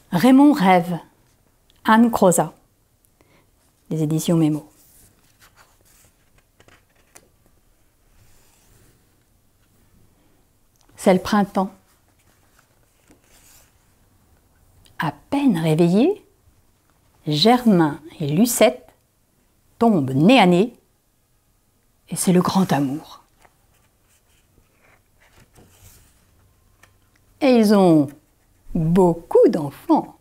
Raymond rêve. Anne Crozat. Les éditions Mémo. C'est le printemps. À peine réveillés, Germain et Lucette tombent nez à nez et c'est le grand amour. Et ils ont beaucoup d'enfants.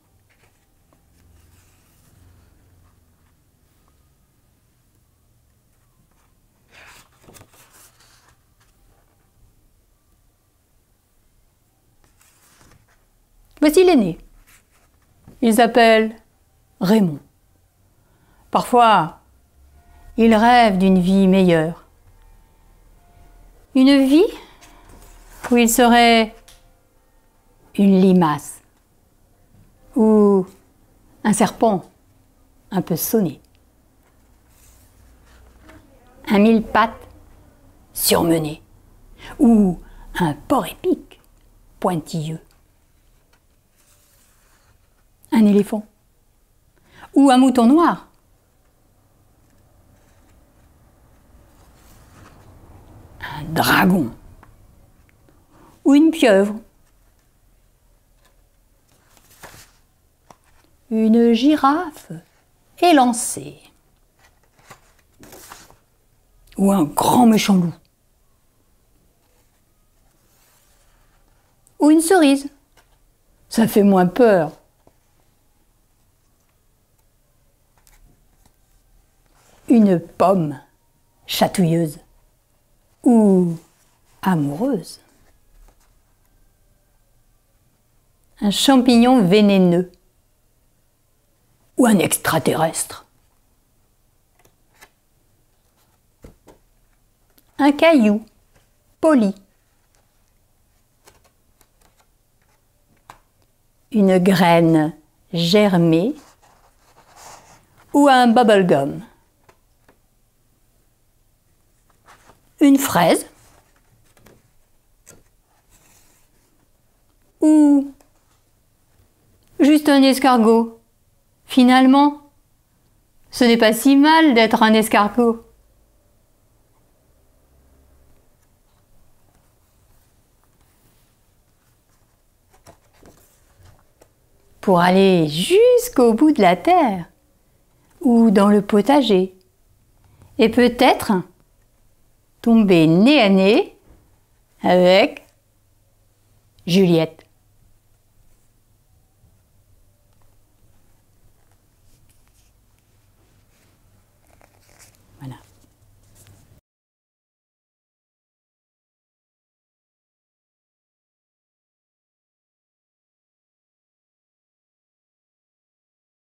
Voici l'aîné. Il s'appelle Raymond. Parfois, il rêve d'une vie meilleure. Une vie où il serait une limace ou un serpent un peu sonné. Un mille-pattes surmené ou un porc épic pointilleux. Un éléphant ou un mouton noir. Un dragon ou une pieuvre. Une girafe élancée ou un grand méchant loup. Ou une cerise, ça fait moins peur. Une pomme chatouilleuse ou amoureuse. Un champignon vénéneux ou un extraterrestre. Un caillou poli. Une graine germée ou un bubblegum. Une fraise ou juste un escargot. Finalement, ce n'est pas si mal d'être un escargot. Pour aller jusqu'au bout de la terre ou dans le potager et peut-être tomber nez à nez avec Juliette.